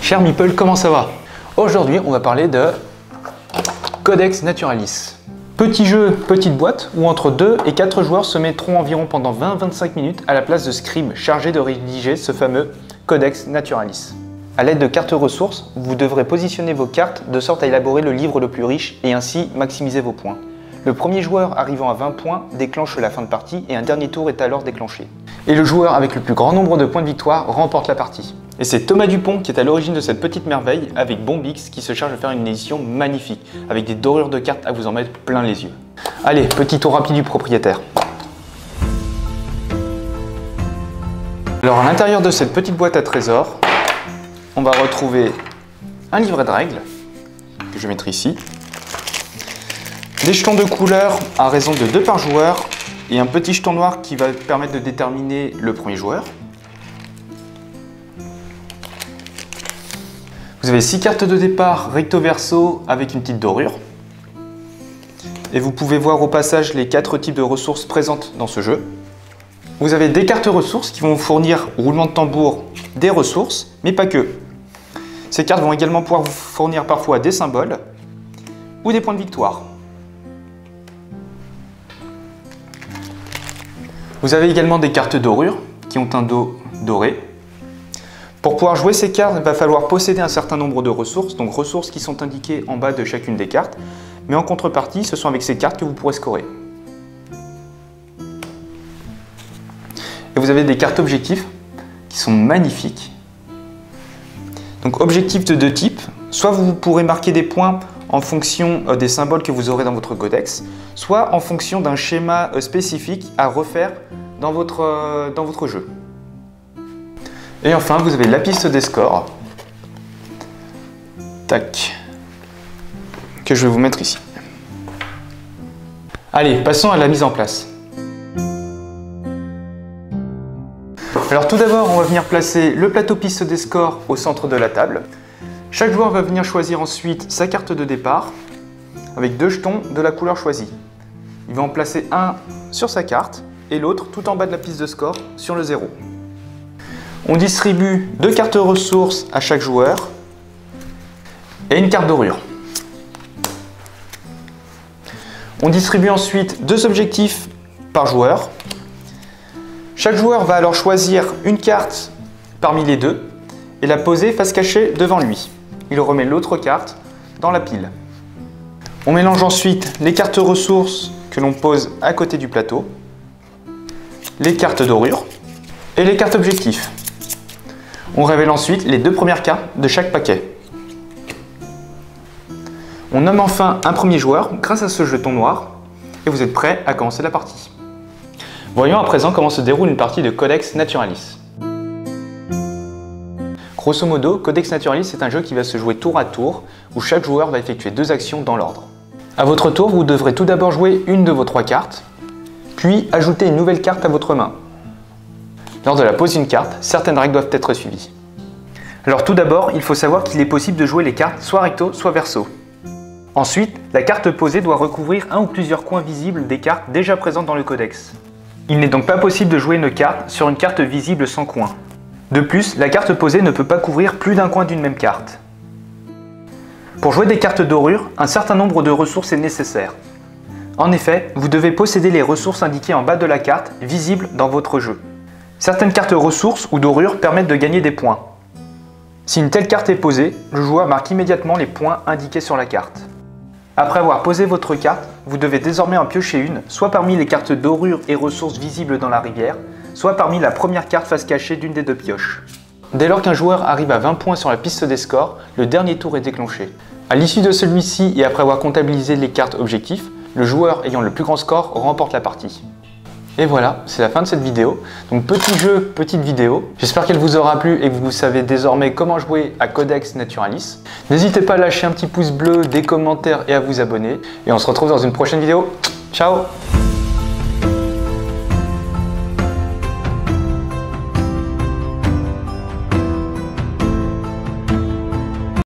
Cher Meeple, comment ça va? Aujourd'hui, on va parler de Codex Naturalis. Petit jeu, petite boîte, où entre 2 et 4 joueurs se mettront environ pendant 20-25 minutes à la place de Scrim, chargé de rédiger ce fameux Codex Naturalis. A l'aide de cartes ressources, vous devrez positionner vos cartes de sorte à élaborer le livre le plus riche et ainsi maximiser vos points. Le premier joueur arrivant à 20 points déclenche la fin de partie et un dernier tour est alors déclenché. Et le joueur avec le plus grand nombre de points de victoire remporte la partie. Et c'est Thomas Dupont qui est à l'origine de cette petite merveille avec Bombix qui se charge de faire une édition magnifique avec des dorures de cartes à vous en mettre plein les yeux. Allez, petit tour rapide du propriétaire. Alors à l'intérieur de cette petite boîte à trésors, on va retrouver un livret de règles que je vais mettre ici, des jetons de couleur à raison de 2 par joueur et un petit jeton noir qui va permettre de déterminer le premier joueur. Vous avez 6 cartes de départ recto verso avec une petite dorure. Et vous pouvez voir au passage les 4 types de ressources présentes dans ce jeu. Vous avez des cartes ressources qui vont vous fournir, au roulement de tambour, des ressources, mais pas que. Ces cartes vont également pouvoir vous fournir parfois des symboles ou des points de victoire. Vous avez également des cartes dorures qui ont un dos doré. Pour pouvoir jouer ces cartes, il va falloir posséder un certain nombre de ressources, donc ressources qui sont indiquées en bas de chacune des cartes, mais en contrepartie, ce sont avec ces cartes que vous pourrez scorer. Et vous avez des cartes objectifs qui sont magnifiques. Donc objectifs de 2 types, soit vous pourrez marquer des points en fonction des symboles que vous aurez dans votre codex, soit en fonction d'un schéma spécifique à refaire dans votre jeu. Et enfin, vous avez la piste des scores. Tac. Que je vais vous mettre ici. Allez, passons à la mise en place. Alors tout d'abord, on va venir placer le plateau piste des scores au centre de la table. Chaque joueur va venir choisir ensuite sa carte de départ avec 2 jetons de la couleur choisie. Il va en placer un sur sa carte et l'autre tout en bas de la piste de score sur le 0. On distribue 2 cartes ressources à chaque joueur et une carte dorure. On distribue ensuite 2 objectifs par joueur. Chaque joueur va alors choisir une carte parmi les 2 et la poser face cachée devant lui. Il remet l'autre carte dans la pile. On mélange ensuite les cartes ressources que l'on pose à côté du plateau, les cartes dorures et les cartes objectifs. On révèle ensuite les 2 premières cartes de chaque paquet. On nomme enfin un premier joueur grâce à ce jeton noir et vous êtes prêts à commencer la partie. Voyons à présent comment se déroule une partie de Codex Naturalis. Grosso modo, Codex Naturalis est un jeu qui va se jouer tour à tour où chaque joueur va effectuer 2 actions dans l'ordre. À votre tour, vous devrez tout d'abord jouer une de vos 3 cartes, puis ajouter une nouvelle carte à votre main. Lors de la pose d'une carte, certaines règles doivent être suivies. Alors tout d'abord, il faut savoir qu'il est possible de jouer les cartes soit recto, soit verso. Ensuite, la carte posée doit recouvrir un ou plusieurs coins visibles des cartes déjà présentes dans le codex. Il n'est donc pas possible de jouer une carte sur une carte visible sans coin. De plus, la carte posée ne peut pas couvrir plus d'un coin d'une même carte. Pour jouer des cartes dorures, un certain nombre de ressources est nécessaire. En effet, vous devez posséder les ressources indiquées en bas de la carte, visibles dans votre jeu. Certaines cartes ressources ou dorures permettent de gagner des points. Si une telle carte est posée, le joueur marque immédiatement les points indiqués sur la carte. Après avoir posé votre carte, vous devez désormais en piocher une, soit parmi les cartes dorures et ressources visibles dans la rivière, soit parmi la première carte face cachée d'une des 2 pioches. Dès lors qu'un joueur arrive à 20 points sur la piste des scores, le dernier tour est déclenché. À l'issue de celui-ci et après avoir comptabilisé les cartes objectifs, le joueur ayant le plus grand score remporte la partie. Et voilà, c'est la fin de cette vidéo. Donc petit jeu, petite vidéo. J'espère qu'elle vous aura plu et que vous savez désormais comment jouer à Codex Naturalis. N'hésitez pas à lâcher un petit pouce bleu, des commentaires et à vous abonner. Et on se retrouve dans une prochaine vidéo. Ciao!